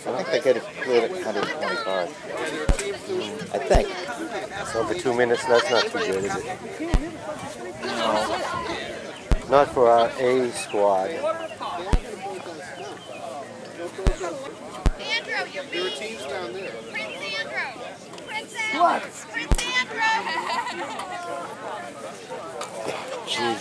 think they get it cleared at 125. I think. So for 2 minutes, that's not too good, is it? No. Not for our A squad. Andrew, you're There are teams down there. Prince Andrew. Prince Andrew. What? Prince Andrew. Jeez.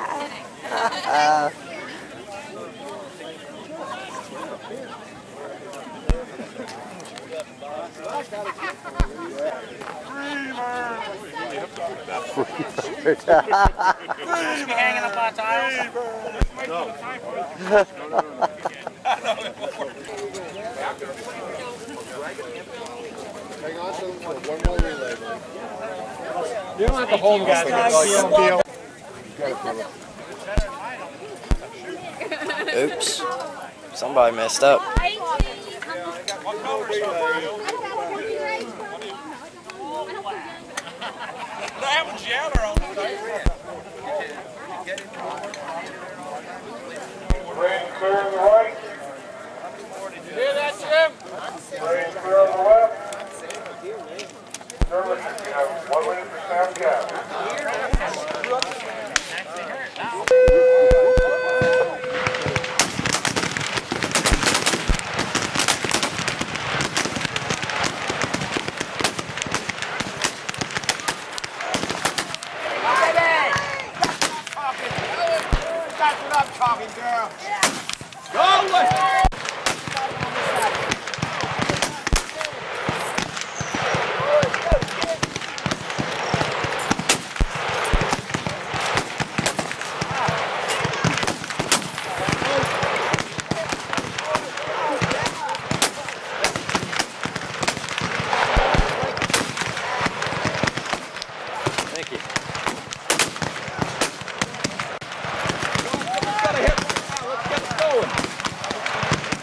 Hanging up our tiles. Hang on to them for one more relay. You don't have to hold guys. Oops. Somebody messed up. That was Jeller on the Rain clear on the right. hear that, Jim? Rain clear on the left. Service, you have 1 minute for sound gap. That's what I'm talking, girl. Go! Thank you. Let's get it going.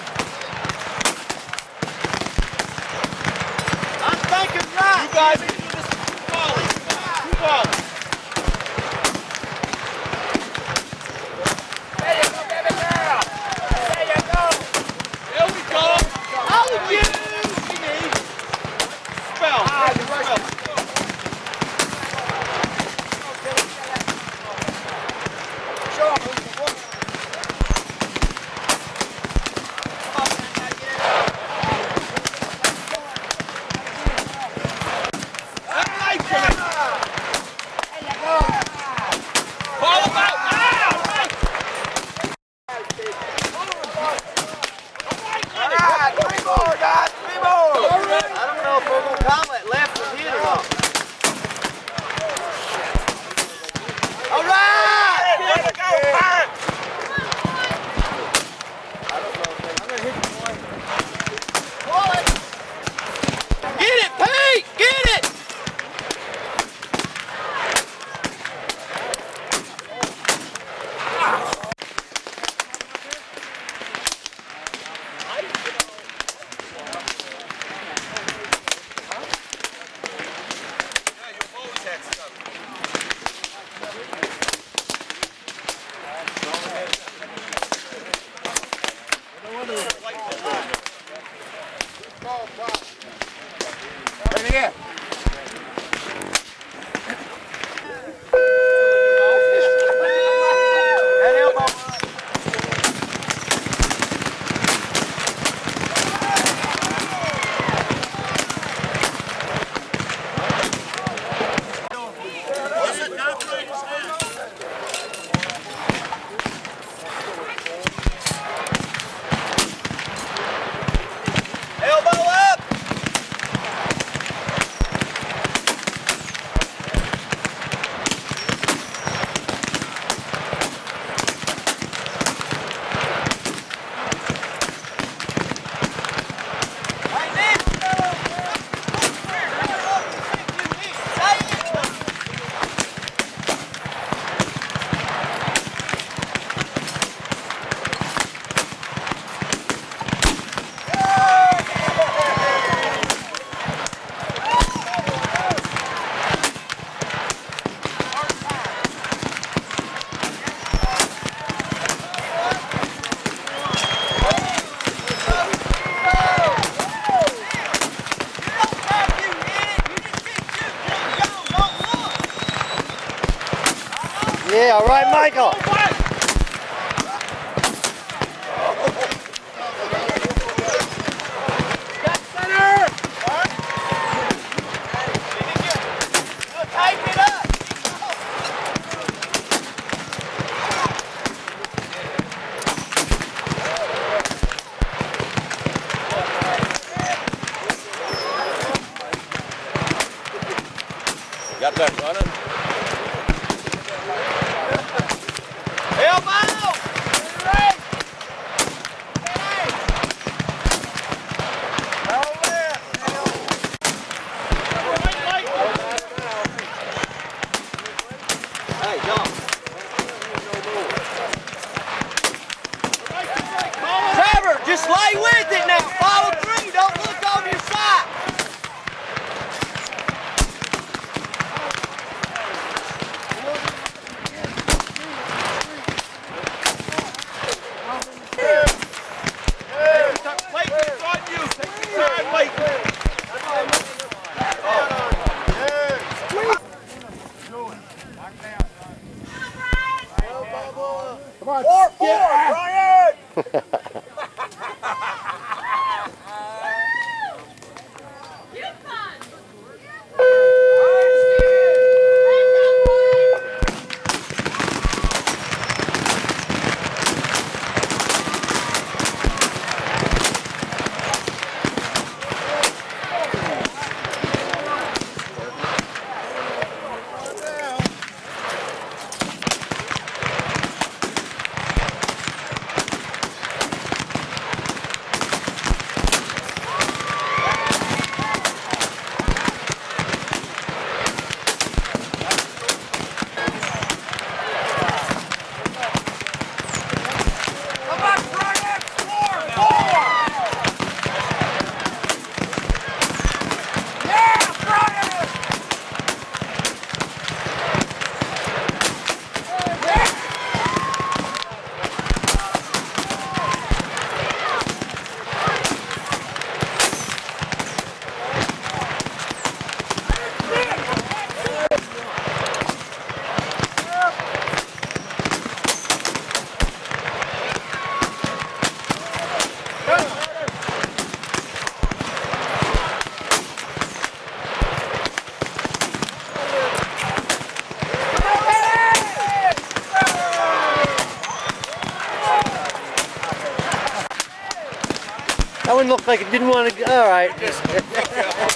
my God! Got that running? Elbow! Right! Hey, John. Trevor, just lay with it now. Follow through. Don't look over your side. Come on. Four, Brian! That one looked like it didn't want to go. All right.